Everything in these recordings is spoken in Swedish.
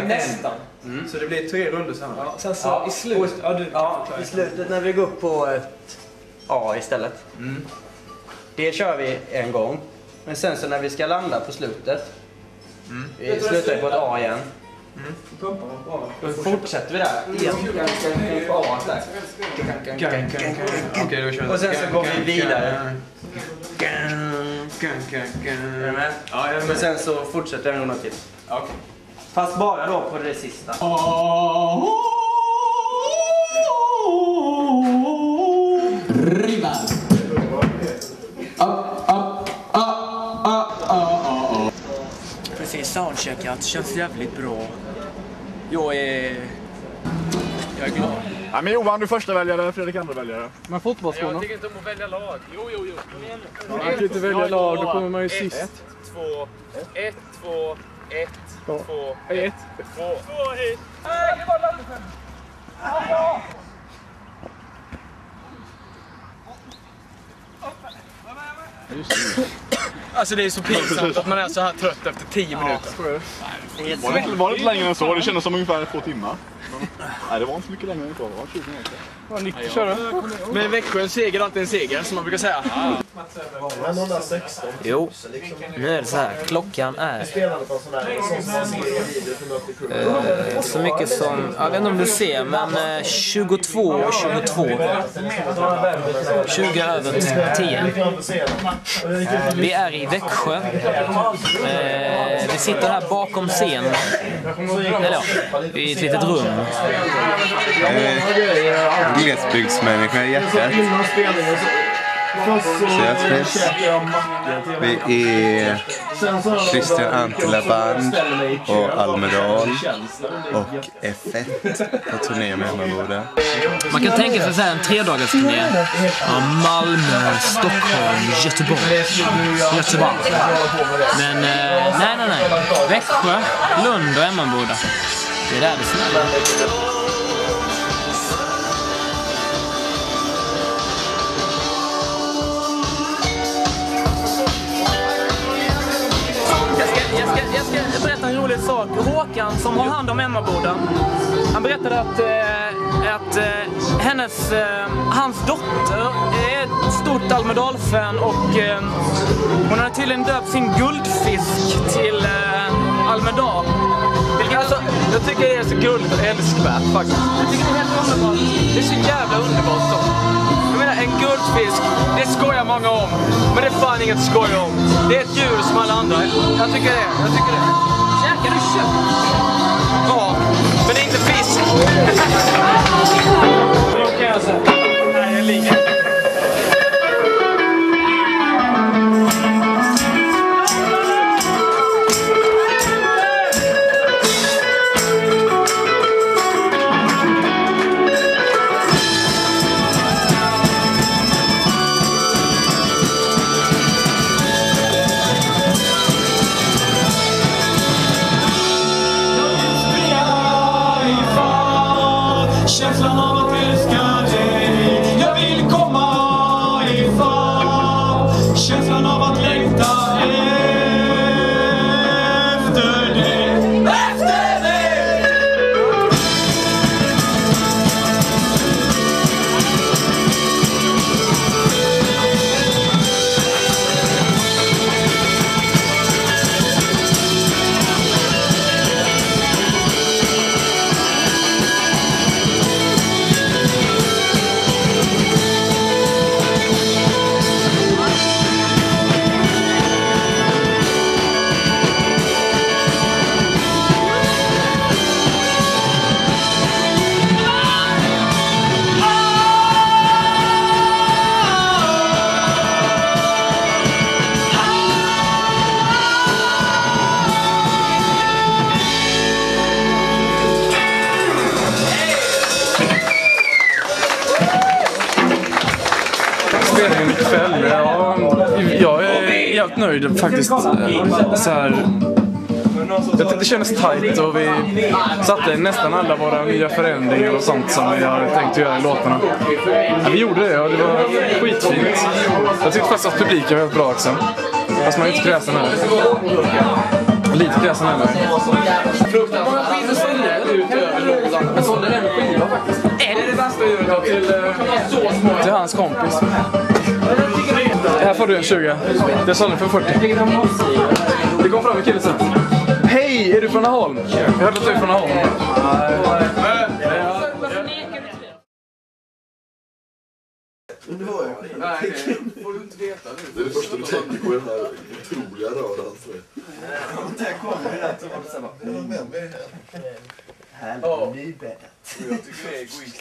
nästan. Så det blir 3 runder sen. Ja, sen så i slutet. I slutet när vi går upp på ett A istället. Det kör vi en gång. Men sen så när vi ska landa på slutet. Vi slutar på ett A igen. Då fortsätter vi där. På A där. Och sen så går vi vidare. Men sen så fortsätter vi nog till. Fast bara då på det sista. Precis, soundcheckat. Känns jävligt bra. Jag är glad. Ja, men Johan, du första väljare, Fredrik andra väljare. Men fotbollsskorna? Jag tycker inte om att välja lag. Jo. Man kan inte välja lag, då kommer man ju sist. 1, 2, 1, 2, 1, 2, 1, 2, 1. Alltså det är så pinsamt att man är så här trött efter 10 minuter. Var det inte längre än så? Det kändes som ungefär 2 timmar. Nej, det var inte så mycket längre än så. Det var 20 minuter. Vad nytt köra. Men Växjö en seger är alltid en seger, som man brukar säga. Men 116. Jo, nu är det så här. Klockan är så mycket som, jag vet inte om du ser, men 22:22. 20 över 10. Vi är i Växjö. Vi sitter här bakom scenen. Eller ja, i ett litet rum. Glesbygdsmänniska i hjärtat. Vi är Christian Antila Band och Almedal och F1 på turné med Emmaboda. Man kan tänka sig så här en 3-dagarsturné. Malmö, Stockholm, Göteborg. Men nej. Växjö, Lund och Emmaboda. Det är där det smäller. Jag ska berätta en rolig sak. Håkan som har hand om Emmaboda, han berättade att hans dotter är ett stort Almedal-fan och hon har tydligen döpt sin guldfisk till Almedal. Alltså, jag tycker det är så guld och älskvärt faktiskt. Jag tycker det är helt underbart. Det är så jävla underbart så. Jag menar, en guldfisk, det skojar många om. Men det är fan inget skoj om. Det är ett djur som alla andra. Jag tycker det. Käkar du kött? Ja, men det är inte fisk. Nej, det ligger. Känslan av att älska dig, jag vill komma ifrån. Känslan av att längta efter dig, efter dig. Spelningen ikväll, jag är helt nöjd faktiskt. Så här, jag tyckte det kändes tajt och vi satte nästan alla våra nya förändringar och sånt som vi har tänkt att göra i låtarna. Ja, vi gjorde det och det var skitfint. Jag tyckte faktiskt att publiken var väldigt bra också. Fast man är inte kräsen här. Lite gräs med mig. Fruktansvärt. Många skivor sålde utöver något annat. Men sålde en skiva faktiskt. Är det bästa djuret till hans kompis? Här får du en 20. Det sålde för 40. Det kom fram en kille sen. Hej, är du från Aholm? Jag hörde att du är från Aholm. Nej, det får du inte veta nu. Det är det första du tänker på i den här otroliga röran. Där kommer det att man säger vem är det här? Helvete. Jag tycker det är egoist.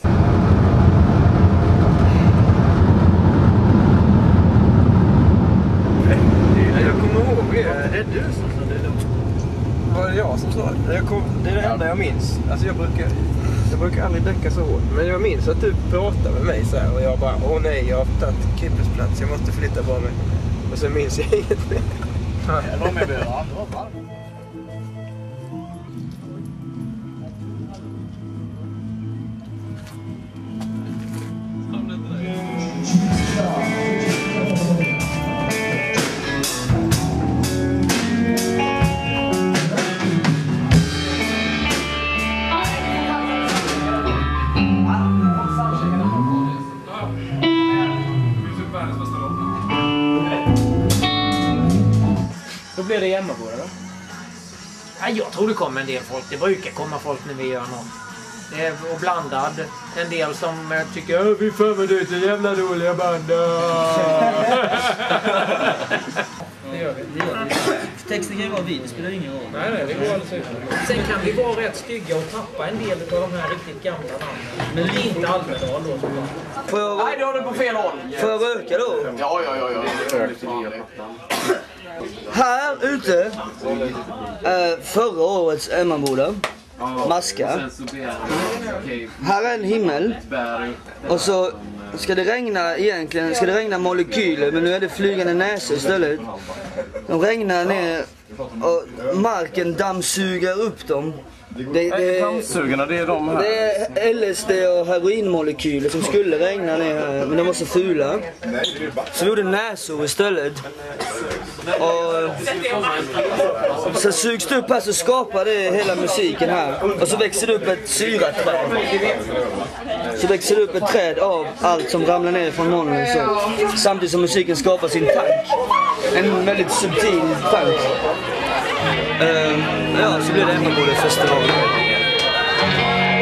Jag kommer ihåg det. Det är du som sa det då. Var det jag som sa det? Det är det enda jag minns. Alltså jag brukar aldrig däcka så hårt. Men jag minns att du pratade med mig så här och jag bara, åh nej, jag har tagit Kippers plats, jag måste flytta på mig. Och så minns jag inget mer. Då blir det hemmabord då? Ja, jag tror det kommer en del folk. Det brukar komma folk när vi gör något. Det är och blandad. En del som tycker vi får det till jävla roliga band. Det gör vi. Texten kan ju vara vid, det spelar ingen roll. Nej, det går alldeles utmärkt. Sen kan vi vara rätt stygga och tappa en del av de här riktigt gamla namnen. Men det är inte Almedal då såklart. Nej, det har du på fel håll. Får jag röka då? Ja. Här ute förra årets Emmaboda. Maska. Här är en himmel. Och så ska det regna egentligen, ska det regna molekyler, men nu är det flygande näsor istället. De regnar ner och marken dammsuger upp dem. Dammsugarna, det är de här. Det är LSD och heroinmolekyler som skulle regna ner här, men de var så fula. Så vi gjorde näsor istället. Och så sugs det upp här, så skapar det hela musiken här. Och så växer det upp ett syraträd. Så växer det upp ett träd av allt som ramlar ner från molnen. Så. Samtidigt som musiken skapar sin tank. En väldigt subtil tank. Ja, så blir det Emmaboda festival.